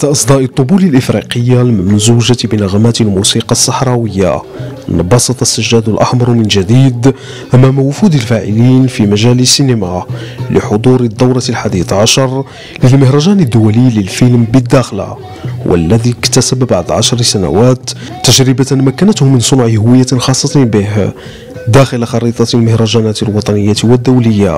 تحت أصداء الطبول الإفريقية الممزوجة بنغمات الموسيقى الصحراوية، انبسط السجاد الأحمر من جديد أمام وفود الفاعلين في مجال السينما لحضور الدورة 11 للمهرجان الدولي للفيلم بالداخلة، والذي اكتسب بعد 10 سنوات تجربة مكنته من صنع هوية خاصة به داخل خريطة المهرجانات الوطنية والدولية.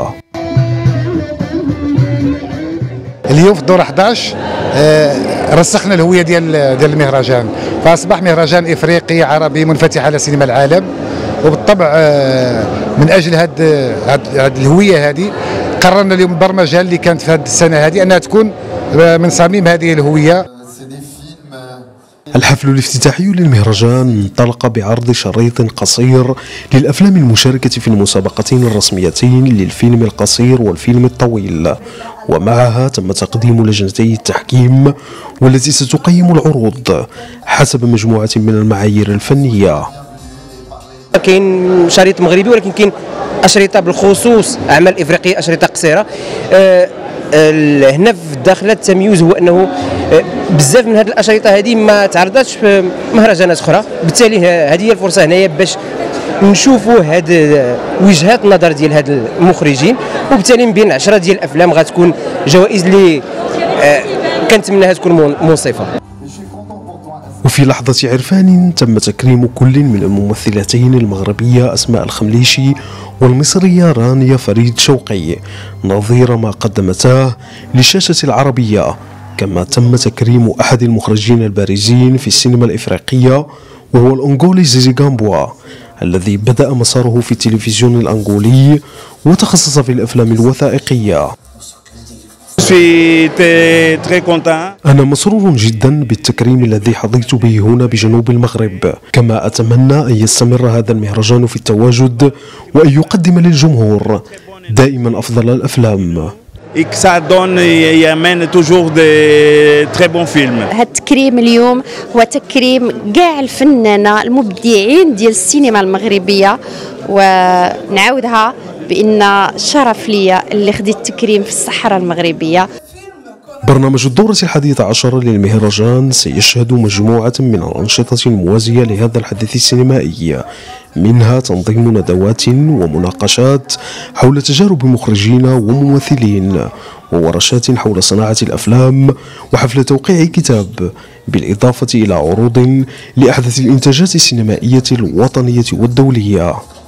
اليوم في الدورة 11 رسخنا الهوية ديال المهرجان، فأصبح مهرجان إفريقي عربي منفتح على سينما العالم، وبالطبع من أجل هاد الهوية هذه قررنا اليوم البرمجة اللي كانت في هذه السنة هذه أنها تكون من صميم هذه الهوية. الحفل الافتتاحي للمهرجان انطلق بعرض شريط قصير للأفلام المشاركة في المسابقتين الرسميتين للفيلم القصير والفيلم الطويل، ومعها تم تقديم لجنتي التحكيم والتي ستقيم العروض حسب مجموعة من المعايير الفنية. كاين شريط مغربي ولكن كاين أشرطة بالخصوص أعمال إفريقية، أشرطة قصيرة. هنا في الداخله التمييز هو انه بزاف من هذه الاشرطه هذه ما تعرضتش في مهرجانات اخرى، بالتالي هذه هي الفرصه هنايا باش نشوفوا هاد وجهات النظر ديال هاد المخرجين، وبالتالي من بين 10 ديال الافلام غتكون جوائز اللي كنتمناها تكون منصفه. وفي لحظة عرفان تم تكريم كل من الممثلتين المغربية أسماء الخمليشي والمصرية رانيا فريد شوقي نظير ما قدمتاه للشاشة العربية، كما تم تكريم أحد المخرجين البارزين في السينما الإفريقية وهو الأنغولي زيزي غامبوا الذي بدأ مساره في التلفزيون الأنغولي وتخصص في الأفلام الوثائقية. أنا مسرور جدا بالتكريم الذي حظيت به هنا بجنوب المغرب، كما أتمنى أن يستمر هذا المهرجان في التواجد وأن يقدم للجمهور دائما أفضل الأفلام. هذا التكريم اليوم هو تكريم كاع الفنانة المبدعين ديال السينما المغربية، ونعاودها بأن شرف ليا اللي خديت التكريم في الصحراء المغربية. برنامج الدورة 11 للمهرجان سيشهد مجموعة من الأنشطة الموازية لهذا الحدث السينمائي، منها تنظيم ندوات ومناقشات حول تجارب مخرجين وممثلين، وورشات حول صناعة الأفلام، وحفل توقيع كتاب، بالإضافة إلى عروض لأحدث الإنتاجات السينمائية الوطنية والدولية.